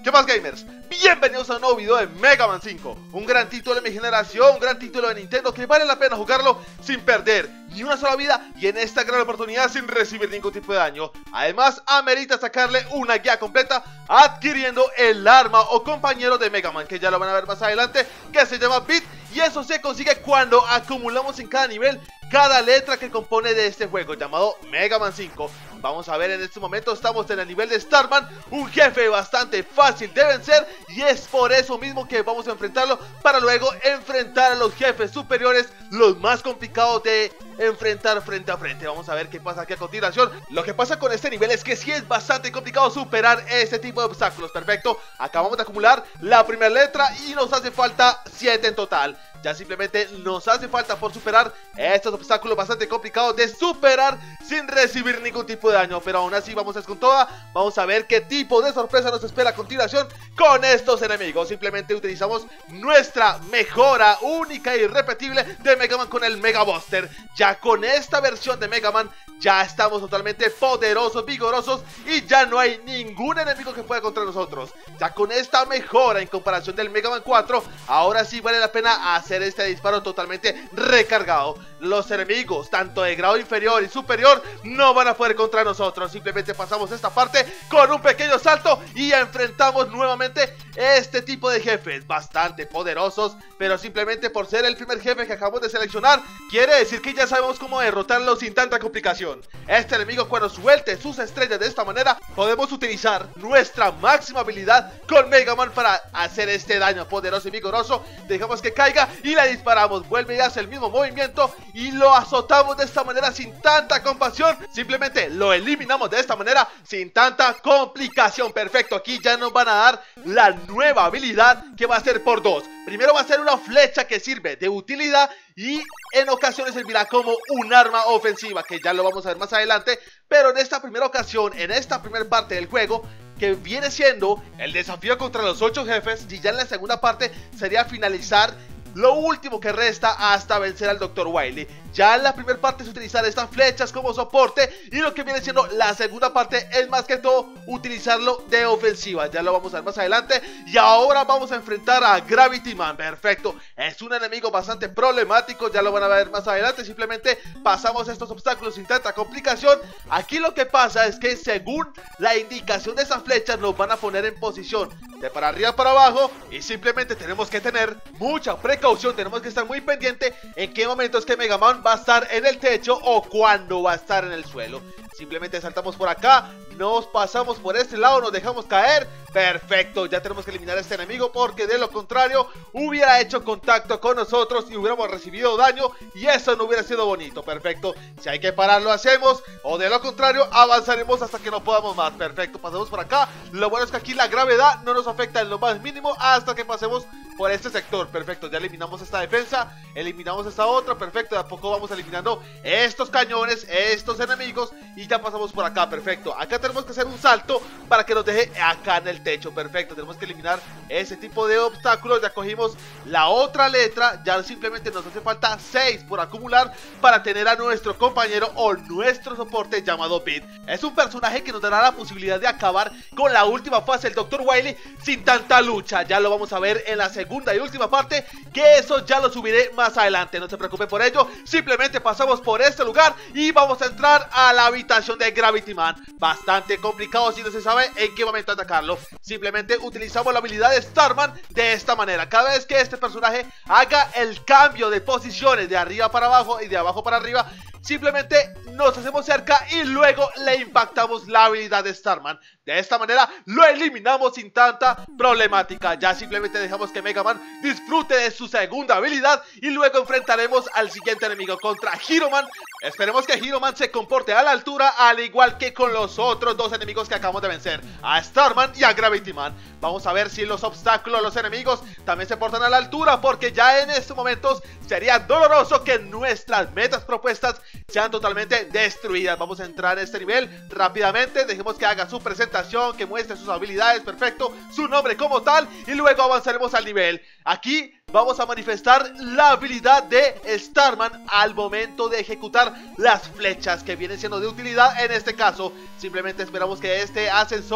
¿Qué más, gamers? Bienvenidos a un nuevo video de Mega Man 5. Un gran título de mi generación, un gran título de Nintendo que vale la pena jugarlo sin perder ni una sola vida y en esta gran oportunidad sin recibir ningún tipo de daño. Además, amerita sacarle una guía completa adquiriendo el arma o compañero de Mega Man, que ya lo van a ver más adelante, que se llama Beat. Y eso se consigue cuando acumulamos en cada nivel cada letra que compone de este juego llamado Mega Man 5. Vamos a ver, en este momento estamos en el nivel de Starman, un jefe bastante fácil de vencer, y es por eso mismo que vamos a enfrentarlo para luego enfrentar a los jefes superiores, los más complicados de enfrentar frente a frente. Vamos a ver qué pasa aquí a continuación. Lo que pasa con este nivel es que sí es bastante complicado superar este tipo de obstáculos. Perfecto, acabamos de acumular la primera letra y nos hace falta 7 en total. Ya simplemente nos hace falta por superar estos obstáculos bastante complicados de superar sin recibir ningún tipo de daño. Pero aún así vamos a ir con toda. Vamos a ver qué tipo de sorpresa nos espera a continuación con estos enemigos. Simplemente utilizamos nuestra mejora única e irrepetible de Mega Man con el Mega Buster. Ya con esta versión de Mega Man ya estamos totalmente poderosos, vigorosos, y ya no hay ningún enemigo que pueda contra nosotros. Ya con esta mejora en comparación del Mega Man 4, ahora sí vale la pena hacer este disparo totalmente recargado. Los enemigos, tanto de grado inferior y superior, no van a poder contra nosotros. Simplemente pasamos esta parte con un pequeño salto y enfrentamos nuevamente este tipo de jefes bastante poderosos, pero simplemente por ser el primer jefe que acabamos de seleccionar, quiere decir que ya sabemos cómo derrotarlo sin tanta complicación. Este enemigo, cuando suelte sus estrellas de esta manera, podemos utilizar nuestra máxima habilidad con Mega Man para hacer este daño poderoso y vigoroso. Dejamos que caiga y le disparamos, vuelve y hace el mismo movimiento y lo azotamos de esta manera sin tanta compasión. Simplemente lo eliminamos de esta manera sin tanta complicación. Perfecto, aquí ya nos van a dar la nueva habilidad, que va a ser por dos. Primero va a ser una flecha que sirve de utilidad y en ocasiones servirá como un arma ofensiva, que ya lo vamos a ver más adelante. Pero en esta primera ocasión, en esta primera parte del juego, que viene siendo el desafío contra los 8 jefes, y ya en la segunda parte sería finalizar lo último que resta hasta vencer al Dr. Wily. Ya en la primera parte es utilizar estas flechas como soporte, y lo que viene siendo la segunda parte es más que todo utilizarlo de ofensiva. Ya lo vamos a ver más adelante. Y ahora vamos a enfrentar a Gravity Man. Perfecto, es un enemigo bastante problemático, ya lo van a ver más adelante. Simplemente pasamos estos obstáculos sin tanta complicación. Aquí lo que pasa es que según la indicación de esas flechas nos van a poner en posición de para arriba para abajo, y simplemente tenemos que tener mucha precaución. Tenemos que estar muy pendiente en qué momento es que Mega Man va a estar en el techo o cuando va a estar en el suelo. Simplemente saltamos por acá, nos pasamos por este lado, nos dejamos caer. Perfecto, ya tenemos que eliminar a este enemigo, porque de lo contrario hubiera hecho contacto con nosotros y hubiéramos recibido daño, y eso no hubiera sido bonito. Perfecto, si hay que parar lo hacemos, o de lo contrario avanzaremos hasta que no podamos más. Perfecto, pasamos por acá. Lo bueno es que aquí la gravedad no nos afecta en lo más mínimo hasta que pasemos por este sector. Perfecto, ya eliminamos esta defensa, eliminamos esta otra. Perfecto, de a poco vamos eliminando estos cañones, estos enemigos, y ya pasamos por acá. Perfecto, acá tenemos que hacer un salto para que nos deje acá en el techo. Perfecto, tenemos que eliminar ese tipo de obstáculos. Ya cogimos la otra letra, ya simplemente nos hace falta 6 por acumular para tener a nuestro compañero o nuestro soporte llamado Beat. Es un personaje que nos dará la posibilidad de acabar con la última fase del Dr. Wily sin tanta lucha. Ya lo vamos a ver en la segunda y última parte, que eso ya lo subiré más adelante, no se preocupe por ello. Simplemente pasamos por este lugar y vamos a entrar a la habitación de Gravity Man. Bastante complicado si no se sabe en qué momento atacarlo. Simplemente utilizamos la habilidad de Starman de esta manera. Cada vez que este personaje haga el cambio de posiciones de arriba para abajo y de abajo para arriba, simplemente nos hacemos cerca y luego le impactamos la habilidad de Starman. De esta manera lo eliminamos sin tanta problemática. Ya simplemente dejamos que Mega Man disfrute de su segunda habilidad y luego enfrentaremos al siguiente enemigo contra Hero Man. Esperemos que Hero Man se comporte a la altura, al igual que con los otros dos enemigos que acabamos de vencer, a Starman y a Gravity Man. Vamos a ver si los obstáculos, los enemigos, también se portan a la altura, porque ya en estos momentos sería doloroso que nuestras metas propuestas sean totalmente destruidas. Vamos a entrar en este nivel rápidamente, dejemos que haga su presentación, que muestre sus habilidades, perfecto, su nombre como tal, y luego avanzaremos al nivel. Aquí vamos a manifestar la habilidad de Starman al momento de ejecutar las flechas, que vienen siendo de utilidad en este caso. Simplemente esperamos que este ascensor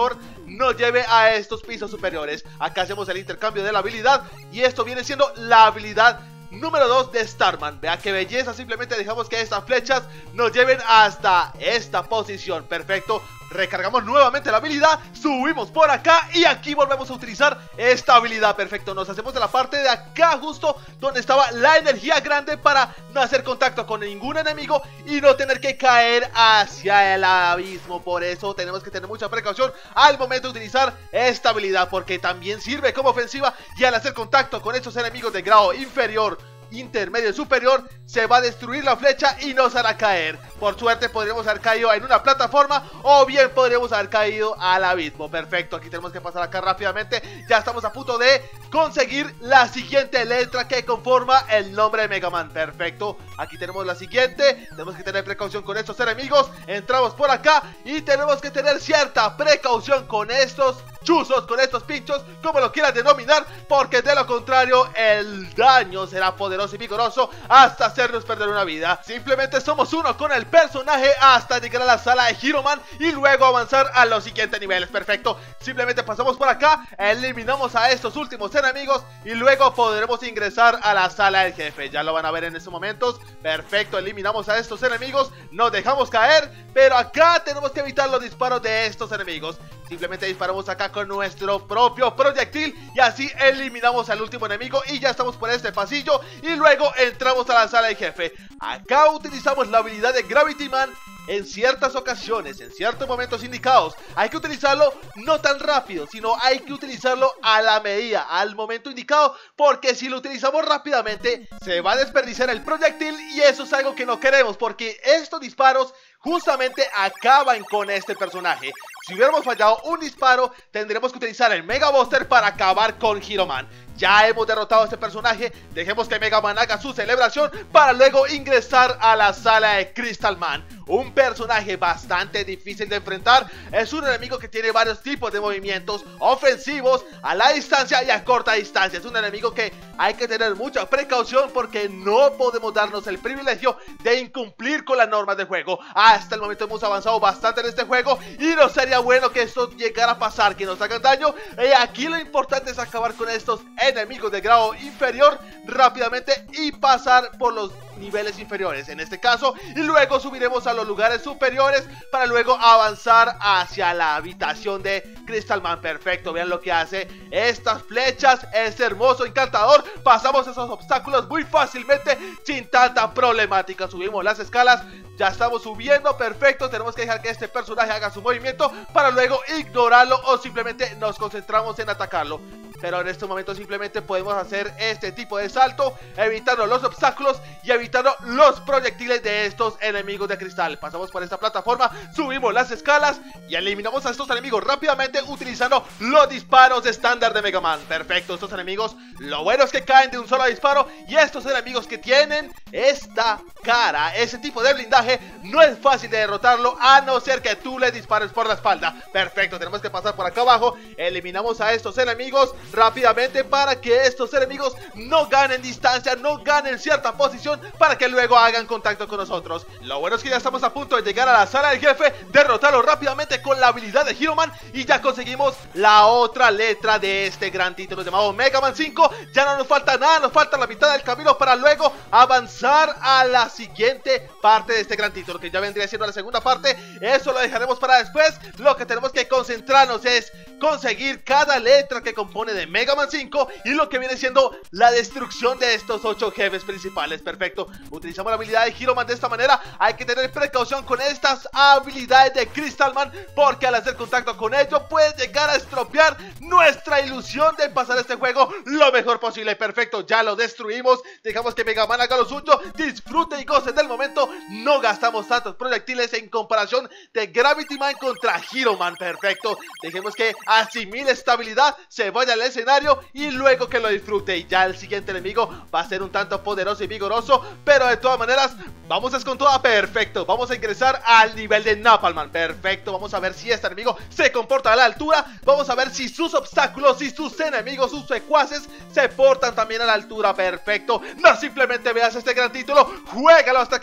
nos lleve a estos pisos superiores. Acá hacemos el intercambio de la habilidad y esto viene siendo la habilidad número 2 de Starman. Vea qué belleza, simplemente dejamos que estas flechas nos lleven hasta esta posición. Perfecto, recargamos nuevamente la habilidad, subimos por acá y aquí volvemos a utilizar esta habilidad. Perfecto, nos hacemos de la parte de acá justo donde estaba la energía grande para no hacer contacto con ningún enemigo y no tener que caer hacia el abismo. Por eso tenemos que tener mucha precaución al momento de utilizar esta habilidad, porque también sirve como ofensiva y al hacer contacto con estos enemigos de grado inferior, intermedio y superior, se va a destruir la flecha y nos hará caer. Por suerte podríamos haber caído en una plataforma o bien podríamos haber caído al abismo. Perfecto, aquí tenemos que pasar acá rápidamente. Ya estamos a punto de conseguir la siguiente letra que conforma el nombre de Mega Man. Perfecto, aquí tenemos la siguiente. Tenemos que tener precaución con estos enemigos. Entramos por acá y tenemos que tener cierta precaución con estos chuzos, con estos pinchos, como lo quieras denominar, porque de lo contrario el daño será poderoso y vigoroso hasta hacernos perder una vida. Simplemente somos uno con el personaje hasta llegar a la sala de Hero Man y luego avanzar a los siguientes niveles. Perfecto, simplemente pasamos por acá, eliminamos a estos últimos enemigos y luego podremos ingresar a la sala del jefe. Ya lo van a ver en estos momentos. Perfecto, eliminamos a estos enemigos, nos dejamos caer, pero acá tenemos que evitar los disparos de estos enemigos. Simplemente disparamos acá con nuestro propio proyectil y así eliminamos al último enemigo y ya estamos por este pasillo y luego entramos a la sala del jefe. Acá utilizamos la habilidad de Gravity Man en ciertas ocasiones, en ciertos momentos indicados. Hay que utilizarlo no tan rápido, sino hay que utilizarlo a la medida, al momento indicado, porque si lo utilizamos rápidamente se va a desperdiciar el proyectil y eso es algo que no queremos, porque estos disparos justamente acaban con este personaje. Si hubiéramos fallado un disparo, tendremos que utilizar el Mega Buster para acabar con Hero Man. Ya hemos derrotado a este personaje, dejemos que Mega Man haga su celebración para luego ingresar a la sala de Crystal Man. Un personaje bastante difícil de enfrentar, es un enemigo que tiene varios tipos de movimientos ofensivos, a la distancia y a corta distancia. Es un enemigo que hay que tener mucha precaución porque no podemos darnos el privilegio de incumplir con las normas del juego. Hasta el momento hemos avanzado bastante en este juego y no sería bueno que esto llegara a pasar, que nos hagan daño. Aquí lo importante es acabar con estos enemigos de grado inferior rápidamente y pasar por los niveles inferiores en este caso, y luego subiremos a los lugares superiores para luego avanzar hacia la habitación de Crystal Man. Perfecto, vean lo que hace estas flechas, es hermoso, encantador. Pasamos esos obstáculos muy fácilmente sin tanta problemática. Subimos las escalas, ya estamos subiendo. Perfecto, tenemos que dejar que este personaje haga su movimiento para luego ignorarlo o simplemente nos concentramos en atacarlo. Pero en este momento simplemente podemos hacer este tipo de salto, evitando los obstáculos y evitando los proyectiles de estos enemigos de cristal. Pasamos por esta plataforma, subimos las escalas y eliminamos a estos enemigos rápidamente utilizando los disparos estándar de Mega Man. Perfecto, estos enemigos, lo bueno es que caen de un solo disparo, y estos enemigos que tienen esta cara, ese tipo de blindaje, no es fácil de derrotarlo a no ser que tú le dispares por la espalda. Perfecto, tenemos que pasar por acá abajo, eliminamos a estos enemigos rápidamente para que estos enemigos no ganen distancia, no ganen cierta posición para que luego hagan contacto con nosotros. Lo bueno es que ya estamos a punto de llegar a la sala del jefe, derrotarlo rápidamente con la habilidad de Hero Man y ya conseguimos la otra letra de este gran título llamado Mega Man 5. Ya no nos falta nada, nos falta la mitad del camino para luego avanzar a la siguiente parte de este gran título, que ya vendría siendo la segunda parte. Eso lo dejaremos para después. Lo que tenemos que concentrarnos es conseguir cada letra que compone de Mega Man 5 y lo que viene siendo la destrucción de estos 8 jefes principales. Perfecto, utilizamos la habilidad de Hero Man de esta manera. Hay que tener precaución con estas habilidades de Crystal Man, porque al hacer contacto con ello puede llegar a estropear nuestra ilusión de pasar este juego lo mejor posible. Perfecto, ya lo destruimos, dejamos que Mega Man haga lo suyo, disfrute y goce del momento. No gastamos tantos proyectiles en comparación de Gravity Man contra Hero Man. Perfecto, dejemos que asimile esta habilidad, se vaya al escenario y luego que lo disfrute. Y ya el siguiente enemigo va a ser un tanto poderoso y vigoroso, pero de todas maneras vamos con toda. Perfecto, vamos a ingresar al nivel de Napalm Man. Perfecto, vamos a ver si este enemigo se comporta a la altura, vamos a ver si sus obstáculos y sus enemigos, sus secuaces, se portan también a la altura. Perfecto, no simplemente veas este gran título, juégalo hasta que no puedas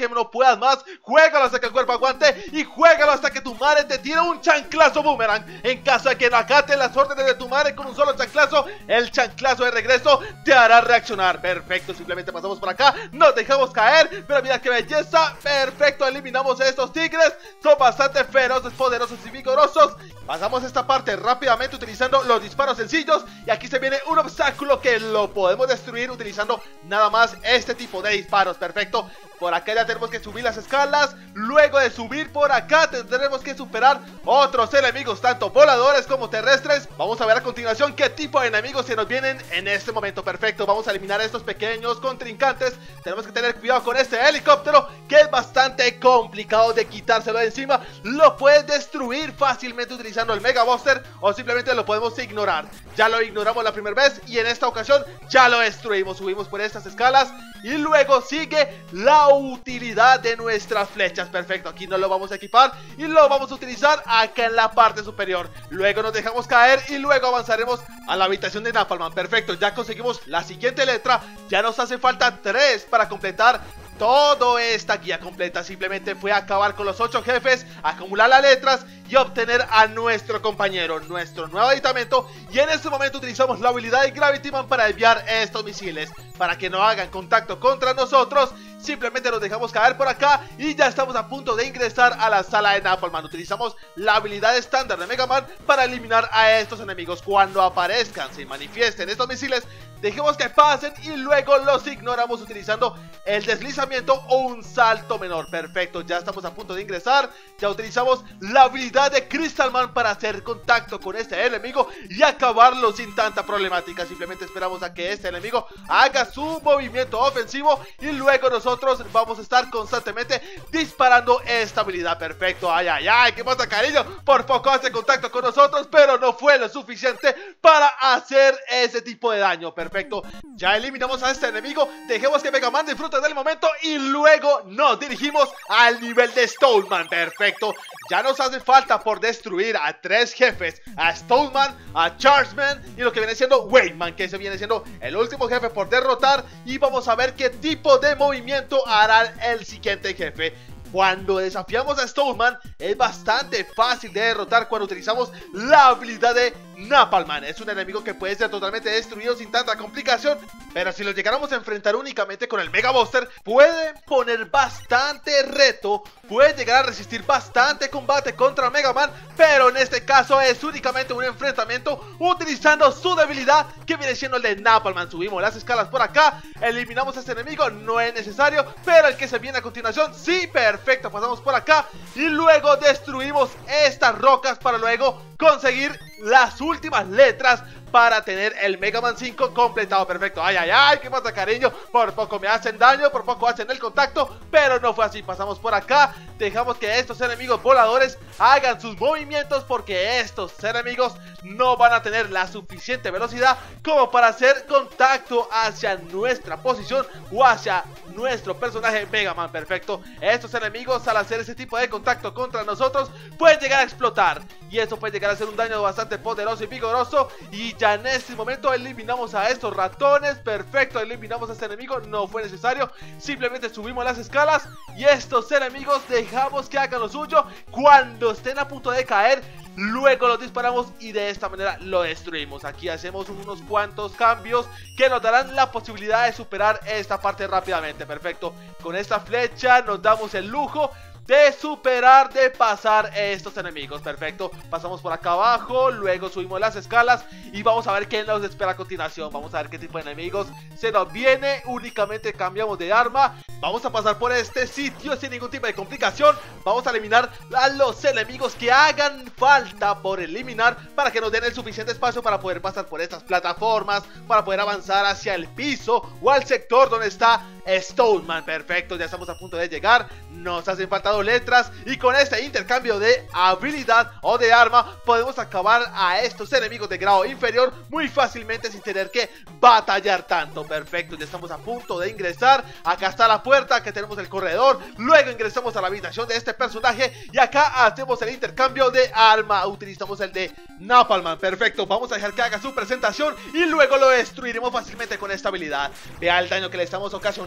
escalas más. Juégalo hasta que el cuerpo aguante y juégalo hasta que tu madre te tire un chanclazo boomerang. En caso de que no acates las órdenes de tu madre con un solo chanclazo, el chanclazo de regreso te hará reaccionar. Perfecto, simplemente pasamos por acá, nos dejamos caer, pero mira qué belleza. Perfecto, eliminamos a estos tigres, son bastante feroces, poderosos y vigorosos. Pasamos esta parte rápidamente utilizando los disparos sencillos y aquí se viene un obstáculo que lo podemos destruir utilizando nada más este tipo de disparos. Perfecto, por acá ya tenemos que subir las escalas. Luego de subir por acá tendremos que superar otros enemigos, tanto voladores como terrestres. Vamos a ver a continuación qué tipo de enemigos se nos vienen en este momento. Perfecto, vamos a eliminar a estos pequeños contrincantes. Tenemos que tener cuidado con este helicóptero, que es bastante complicado de quitárselo de encima. Lo puedes destruir fácilmente utilizando el Mega Buster, o simplemente lo podemos ignorar. Ya lo ignoramos la primera vez y en esta ocasión ya lo destruimos. Subimos por estas escalas y luego sigue la utilidad de nuestras flechas. Perfecto, aquí no lo vamos a equipar y lo vamos a utilizar acá en la parte superior. Luego nos dejamos caer y luego avanzaremos a la habitación de Napalm. Perfecto, ya conseguimos la siguiente letra. Ya nos hace falta 3 para completar toda esta guía completa. Simplemente fue acabar con los 8 jefes, acumular las letras y obtener a nuestro compañero, nuestro nuevo aditamento. Y en este momento utilizamos la habilidad de Gravity Man para desviar estos misiles, para que no hagan contacto contra nosotros. Simplemente nos dejamos caer por acá y ya estamos a punto de ingresar a la sala de Napalm. Utilizamos la habilidad estándar de Mega Man para eliminar a estos enemigos. Cuando aparezcan, se manifiesten estos misiles, dejemos que pasen y luego los ignoramos utilizando el deslizamiento o un salto menor. Perfecto, ya estamos a punto de ingresar. Ya utilizamos la habilidad de Crystal Man para hacer contacto con este enemigo y acabarlo sin tanta problemática. Simplemente esperamos a que este enemigo haga su movimiento ofensivo y luego nosotros vamos a estar constantemente disparando esta habilidad. Perfecto, ay, ay, ay, ¿qué pasa, cariño? Por poco hace contacto con nosotros, pero no fue lo suficiente para hacer ese tipo de daño. Perfecto, ya eliminamos a este enemigo. Dejemos que Mega Man disfrute del momento y luego nos dirigimos al nivel de Stone Man. Perfecto, ya nos hace falta por destruir a 3 jefes, a Stone Man, a Charge Man y lo que viene siendo Wayne Man, que se viene siendo el último jefe por derrotar. Y vamos a ver qué tipo de movimiento hará el siguiente jefe. Cuando desafiamos a Stone Man es bastante fácil de derrotar cuando utilizamos la habilidad de Napalm Man. Es un enemigo que puede ser totalmente destruido sin tanta complicación, pero si lo llegáramos a enfrentar únicamente con el Mega Buster, puede poner bastante reto, puede llegar a resistir bastante combate contra Mega Man, pero en este caso es únicamente un enfrentamiento utilizando su debilidad, que viene siendo el de Napalm Man. Subimos las escalas por acá, eliminamos a este enemigo, no es necesario, pero el que se viene a continuación, sí, perfecto, pasamos por acá y luego destruimos estas rocas para luego conseguir las últimas letras para tener el Mega Man 5 completado. Perfecto, ay, ay, ay, ¿qué pasa, cariño? Por poco me hacen daño, por poco hacen el contacto, pero no fue así. Pasamos por acá, dejamos que estos enemigos voladores hagan sus movimientos, porque estos enemigos no van a tener la suficiente velocidad como para hacer contacto hacia nuestra posición o hacia nuestro personaje Mega Man. Perfecto, estos enemigos al hacer ese tipo de contacto contra nosotros pueden llegar a explotar y eso puede llegar a hacer un daño bastante poderoso y vigoroso. Y ya en este momento eliminamos a estos ratones. Perfecto, eliminamos a este enemigo, no fue necesario, simplemente subimos las escalas y estos enemigos dejamos que hagan lo suyo. Cuando estén a punto de caer, luego los disparamos y de esta manera lo destruimos. Aquí hacemos unos cuantos cambios que nos darán la posibilidad de superar esta parte rápidamente. Perfecto, con esta flecha nos damos el lujo de superar, de pasar estos enemigos. Perfecto, pasamos por acá abajo, luego subimos las escalas y vamos a ver qué nos espera a continuación. Vamos a ver qué tipo de enemigos se nos viene. Únicamente cambiamos de arma. Vamos a pasar por este sitio sin ningún tipo de complicación. Vamos a eliminar a los enemigos que hagan falta por eliminar, para que nos den el suficiente espacio para poder pasar por estas plataformas, para poder avanzar hacia el piso o al sector donde está Stone Man. Perfecto, ya estamos a punto de llegar. Nos hacen falta 2 letras y con este intercambio de habilidad o de arma podemos acabar a estos enemigos de grado inferior muy fácilmente sin tener que batallar tanto. Perfecto, ya estamos a punto de ingresar. Acá está la puerta, que tenemos el corredor. Luego ingresamos a la habitación de este personaje y acá hacemos el intercambio de arma. Utilizamos el de Napalm Man. Perfecto, vamos a dejar que haga su presentación y luego lo destruiremos fácilmente con esta habilidad. Vea el daño que le estamos ocasionando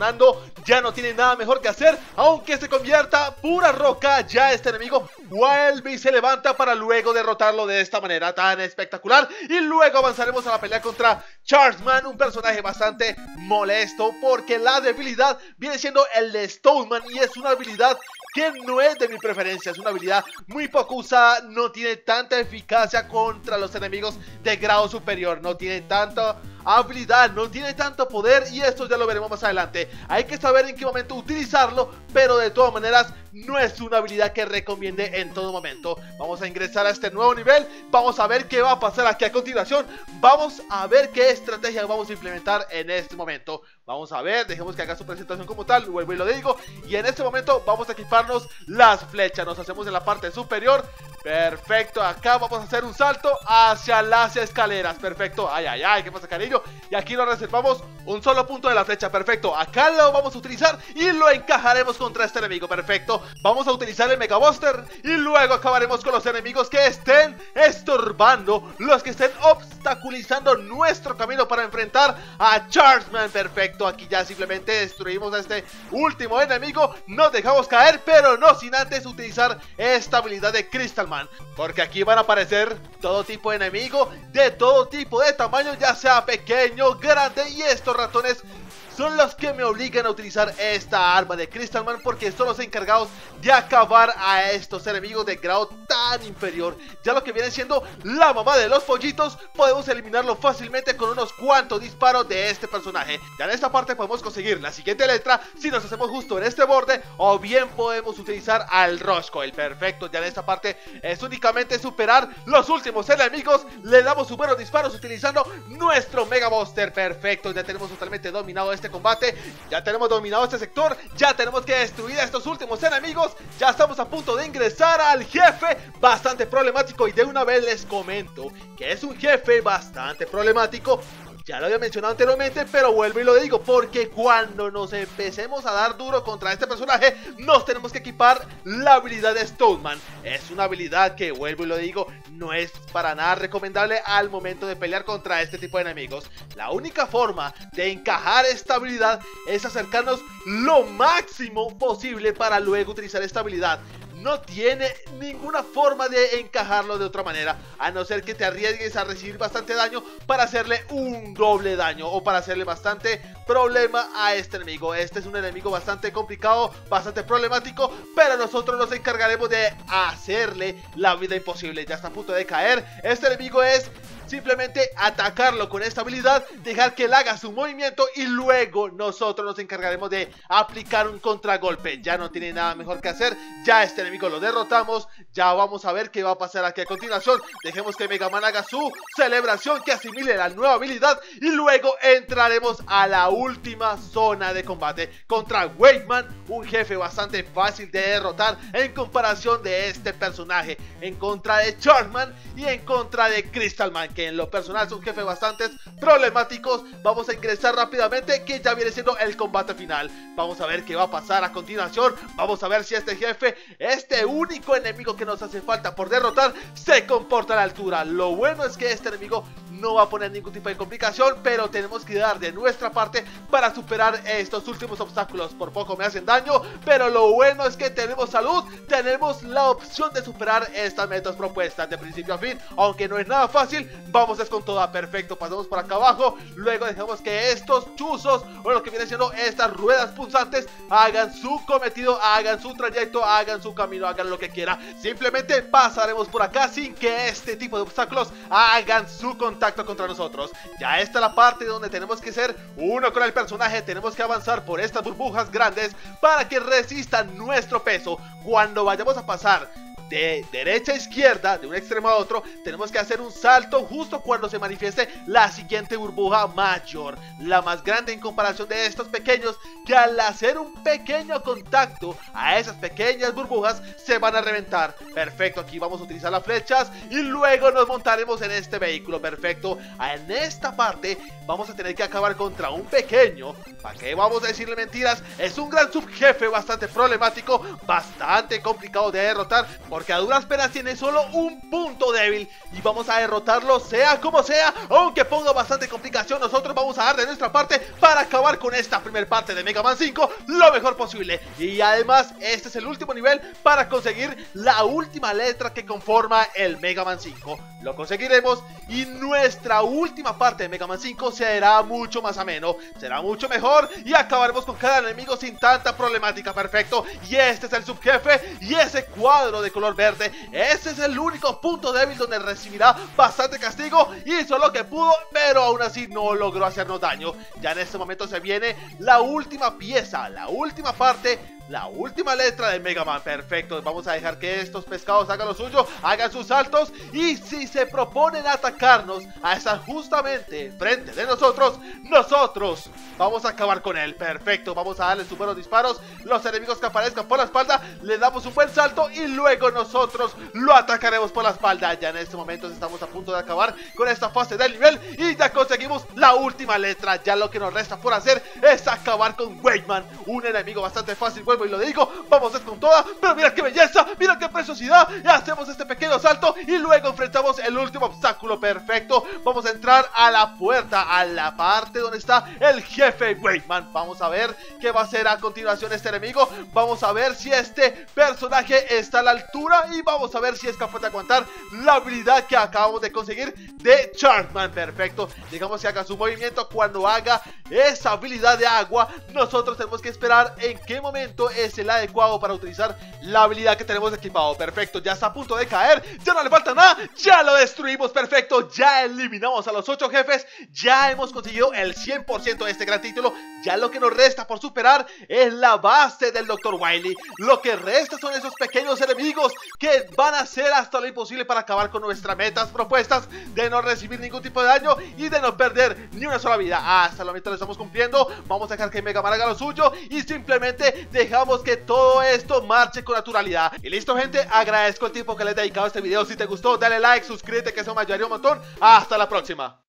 detonando, ya no tiene nada mejor que hacer, aunque se convierta pura roca, ya este enemigo vuelve y se levanta para luego derrotarlo de esta manera tan espectacular. Y luego avanzaremos a la pelea contra Chargeman, un personaje bastante molesto porque la debilidad viene siendo el de Stoneman y es una habilidad que no es de mi preferencia, es una habilidad muy poco usada, no tiene tanta eficacia contra los enemigos de grado superior, no tiene tanta habilidad, no tiene tanto poder y esto ya lo veremos más adelante. Hay que saber en qué momento utilizarlo, pero de todas maneras no es una habilidad que recomiende en todo momento. Vamos a ingresar a este nuevo nivel, vamos a ver qué va a pasar aquí a continuación, vamos a ver qué estrategia vamos a implementar en este momento. Vamos a ver, dejemos que haga su presentación como tal, vuelvo y lo digo. Y en este momento vamos a equiparnos las flechas, nos hacemos en la parte superior. Perfecto, acá vamos a hacer un salto hacia las escaleras. Perfecto, ay, ay, ay, ¿qué pasa, cariño? Y aquí nos reservamos un solo punto de la flecha. Perfecto, acá lo vamos a utilizar y lo encajaremos contra este enemigo. Perfecto, vamos a utilizar el Mega Buster y luego acabaremos con los enemigos que estén estorbando, los que estén obstaculizando nuestro camino para enfrentar a Chargeman. Perfecto, aquí ya simplemente destruimos a este último enemigo, nos dejamos caer, pero no sin antes utilizar esta habilidad de Crystal Man, porque aquí van a aparecer todo tipo de enemigo, de todo tipo de tamaño, ya sea pequeño, grande, y estos ratones son los que me obligan a utilizar esta arma de Crystal Man, porque son los encargados de acabar a estos enemigos de grado tan inferior. Ya lo que viene siendo la mamá de los pollitos, podemos eliminarlo fácilmente con unos cuantos disparos de este personaje. Ya en esta parte podemos conseguir la siguiente letra si nos hacemos justo en este borde, o bien podemos utilizar al Roscoe. El perfecto, ya en esta parte es únicamente superar los últimos enemigos. Le damos sus buenos disparos utilizando nuestro Mega Buster. Perfecto, ya tenemos totalmente dominado este combate, ya tenemos dominado este sector, ya tenemos que destruir a estos últimos enemigos, ya estamos a punto de ingresar al jefe bastante problemático. Y de una vez les comento que es un jefe bastante problemático. Ya lo había mencionado anteriormente, pero vuelvo y lo digo, porque cuando nos empecemos a dar duro contra este personaje, nos tenemos que equipar la habilidad de Stoneman. Es una habilidad que, vuelvo y lo digo, no es para nada recomendable al momento de pelear contra este tipo de enemigos. La única forma de encajar esta habilidad es acercarnos lo máximo posible para luego utilizar esta habilidad. No tiene ninguna forma de encajarlo de otra manera, a no ser que te arriesgues a recibir bastante daño para hacerle un doble daño o para hacerle bastante problema a este enemigo. Este es un enemigo bastante complicado, bastante problemático, pero nosotros nos encargaremos de hacerle la vida imposible. Ya está a punto de caer. Este enemigo es simplemente atacarlo con esta habilidad, dejar que él haga su movimiento y luego nosotros nos encargaremos de aplicar un contragolpe. Ya no tiene nada mejor que hacer, ya este enemigo lo derrotamos, ya vamos a ver qué va a pasar aquí a continuación. Dejemos que Mega Man haga su celebración, que asimile la nueva habilidad y luego entraremos a la última zona de combate contra Waveman, un jefe bastante fácil de derrotar en comparación de este personaje, en contra de Chargeman y en contra de Crystal Man, que en lo personal son jefes bastante problemáticos. Vamos a ingresar rápidamente, que ya viene siendo el combate final. Vamos a ver qué va a pasar a continuación. Vamos a ver si este jefe, este único enemigo que nos hace falta por derrotar, se comporta a la altura. Lo bueno es que este enemigo no va a poner ningún tipo de complicación, pero tenemos que dar de nuestra parte para superar estos últimos obstáculos. Por poco me hacen daño, pero lo bueno es que tenemos salud, tenemos la opción de superar estas metas propuestas de principio a fin, aunque no es nada fácil. Vamos es con toda. Perfecto, pasamos por acá abajo, luego dejamos que estos chuzos, o lo que viene siendo estas ruedas punzantes, hagan su cometido, hagan su trayecto, hagan su camino, hagan lo que quiera. Simplemente pasaremos por acá sin que este tipo de obstáculos hagan su contacto contra nosotros. Ya esta es la parte donde tenemos que ser uno con el personaje, tenemos que avanzar por estas burbujas grandes para que resistan nuestro peso. Cuando vayamos a pasar de derecha a izquierda, de un extremo a otro, tenemos que hacer un salto justo cuando se manifieste la siguiente burbuja mayor, la más grande en comparación de estos pequeños, que al hacer un pequeño contacto a esas pequeñas burbujas se van a reventar. Perfecto, aquí vamos a utilizar las flechas y luego nos montaremos en este vehículo. Perfecto, en esta parte vamos a tener que acabar contra un pequeño, ¿para qué vamos a decirle mentiras? Es un gran subjefe bastante problemático, bastante complicado de derrotar, porque porque a duras penas tiene solo un punto débil y vamos a derrotarlo sea como sea. Aunque ponga bastante complicación, nosotros vamos a dar de nuestra parte para acabar con esta primera parte de Mega Man 5 lo mejor posible. Y además este es el último nivel para conseguir la última letra que conforma el Mega Man 5. Lo conseguiremos y nuestra última parte de Mega Man 5 será mucho más ameno, será mucho mejor y acabaremos con cada enemigo sin tanta problemática. Perfecto, y este es el subjefe y ese cuadro de color verde, ese es el único punto débil donde recibirá bastante castigo. Hizo lo que pudo, pero aún así no logró hacernos daño. Ya en este momento se viene la última pieza, la última parte, la última letra de Mega Man. Perfecto, vamos a dejar que estos pescados hagan lo suyo, hagan sus saltos, y si se proponen atacarnos a estar justamente frente de nosotros, nosotros vamos a acabar con él. Perfecto, vamos a darle sus buenos disparos. Los enemigos que aparezcan por la espalda, le damos un buen salto y luego nosotros lo atacaremos por la espalda. Ya en este momento estamos a punto de acabar con esta fase del nivel y ya conseguimos la última letra. Ya lo que nos resta por hacer es acabar con Wakeman, un enemigo bastante fácil. Vuelvo y lo digo, vamos a ir con toda, pero mira qué belleza, mira qué preciosidad. Y hacemos este pequeño salto y luego enfrentamos el último obstáculo. Perfecto, vamos a entrar a la puerta, a la parte donde está el jefe Wakeman. Vamos a ver qué va a hacer a continuación este enemigo. Vamos a ver si este personaje está a la altura y vamos a ver si es capaz de aguantar la habilidad que acabamos de conseguir de Chartman. Perfecto, digamos que haga su movimiento. Cuando haga esa habilidad de agua, nosotros tenemos que esperar en qué momento es el adecuado para utilizar la habilidad que tenemos equipado. Perfecto, ya está a punto de caer, ya no le falta nada, ya lo destruimos. Perfecto, ya eliminamos a los 8 jefes, ya hemos conseguido el 100% de este gran título. Ya lo que nos resta por superar es la base del Dr. Wily. Lo que resta son esos pequeños enemigos que van a hacer hasta lo imposible para acabar con nuestras metas propuestas de no recibir ningún tipo de daño y de no perder ni una sola vida. Hasta el momento lo estamos cumpliendo. Vamos a dejar que Mega Man haga lo suyo y simplemente dejamos que todo esto marche con naturalidad. Y listo, gente, agradezco el tiempo que les he dedicado a este video. Si te gustó, dale like, suscríbete, que eso me ayudaría un montón. Hasta la próxima.